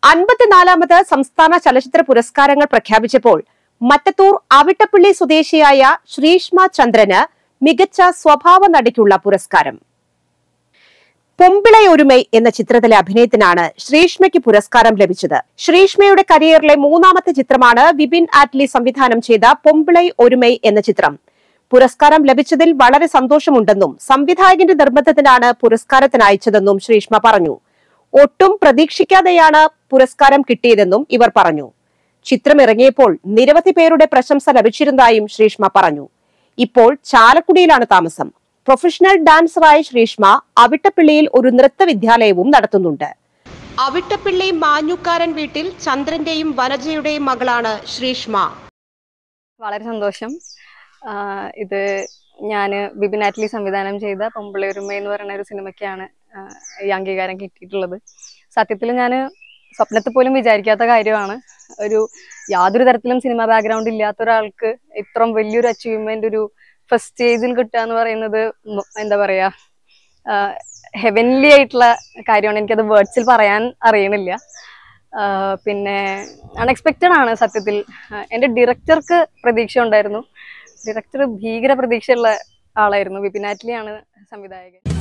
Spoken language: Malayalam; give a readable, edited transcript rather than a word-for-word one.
54ാമത് സംസ്ഥാന ചലച്ചിത്ര പുരസ്കാരങ്ങൾ പ്രഖ്യാപിച്ചപ്പോൾ മറ്റത്തൂർ അവിട്ടപ്പള്ളി സ്വദേശിയായ ശ്രീഷ്മ ചന്ദ്രന് മികച്ച സ്വഭാവ നടിക്കുള്ള പുരസ്കാരം. പൊമ്പിളയൊരുമൈ എന്ന ചിത്രത്തിലെ അഭിനയത്തിനാണ് ശ്രീഷ്മയ്ക്ക് പുരസ്കാരം ലഭിച്ചത്. ശ്രീഷ്മയുടെ കരിയറിലെ 3ാമത്തെ ചിത്രമാണ് വിപിൻ ആറ്റ്ലി സംവിധാനം ചെയ്ത പൊമ്പിളയൊരുമൈ എന്ന ചിത്രം. പുരസ്കാരം ലഭിച്ചതിൽ വളരെ സന്തോഷമുണ്ടെന്നും സംവിധായകന്റെ നിർബന്ധത്തിനാണ് പുരസ്കാരത്തിന് അയച്ചതെന്നും ശ്രീഷ്മ പറഞ്ഞു. ഒട്ടും പ്രതീക്ഷിക്കാതെയാണ് പുരസ്കാരം കിട്ടിയതെന്നും ഇവർ പറഞ്ഞു. ചിത്രം ഇറങ്ങിയപ്പോൾ നിരവധി പേരുടെ പ്രശംസ ലഭിച്ചിരുന്നതായും ശ്രീഷ്മ പറഞ്ഞു. ഇപ്പോൾ ചാലക്കുടിയിലാണ് താമസം. പ്രൊഫഷണൽ ഡാൻസറായ ശ്രീഷ്മ അവിട്ടപ്പള്ളിയിൽ ഒരു നൃത്ത വിദ്യാലയവും നടത്തുന്നുണ്ട്. അവിട്ടപ്പള്ളി മാഞ്ഞുക്കാരൻ വീട്ടിൽ ചന്ദ്രന്റെയും വനജയുടെയും മകളാണ് ശ്രീഷ്മ. വളരെ സന്തോഷം. ഇത് ഞാൻ വിപിൻ ആറ്റ്ലി സംവിധാനം ചെയ്ത പൊമ്പിളയൊരുമൈ എന്ന് പറയുന്ന ഒരു സിനിമയ്ക്കാണ് ഈ അംഗീകാരം കിട്ടിയിട്ടുള്ളത്. സത്യത്തിൽ ഞാൻ സ്വപ്നത്തിൽ പോലും വിചാരിക്കാത്ത കാര്യമാണ്. യാതൊരു തരത്തിലും സിനിമ ബാക്ക്ഗ്രൗണ്ട് ഇല്ലാത്ത ഒരാൾക്ക് ഇത്രയും വലിയൊരു അച്ചീവ്മെന്റ് ഒരു ഫസ്റ്റ് സ്റ്റേജിൽ കിട്ടുക എന്ന് പറയുന്നത് എന്താ പറയാ, ഹെവൻലി ആയിട്ടുള്ള കാര്യമാണ്. എനിക്കത് വേർഡ്സിൽ പറയാൻ അറിയണില്ല. പിന്നെ അൺഎക്സ്പെക്റ്റഡ് ആണ് സത്യത്തിൽ. എൻ്റെ ഡയറക്ടർക്ക് പ്രതീക്ഷ ഉണ്ടായിരുന്നു. ഡയറക്ടർ ഭീകര പ്രതീക്ഷയുള്ള ആളായിരുന്നു. വിപിൻ ആറ്റ്ലിയാണ് സംവിധായകൻ.